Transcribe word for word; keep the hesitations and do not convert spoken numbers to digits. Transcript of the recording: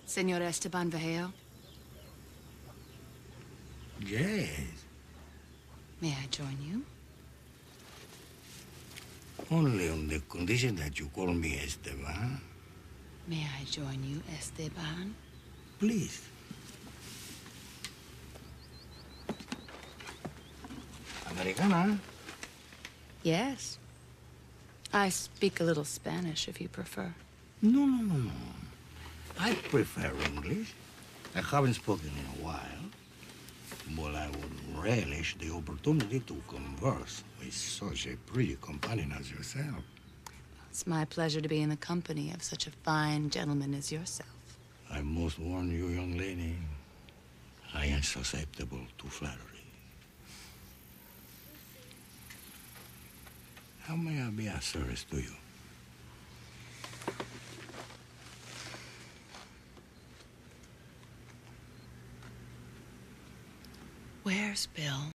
Senor Esteban Vejeo? Yes. May I join you? Only on the condition that you call me Esteban. May I join you, Esteban? Please. Americana? Yes. I speak a little Spanish, if you prefer. No, no, no, no. I prefer English. I haven't spoken in a while. But I would relish the opportunity to converse with such a pretty companion as yourself. It's my pleasure to be in the company of such a fine gentleman as yourself. I must warn you, young lady, I am susceptible to flattery. How may I be of service to you? Where's Bill?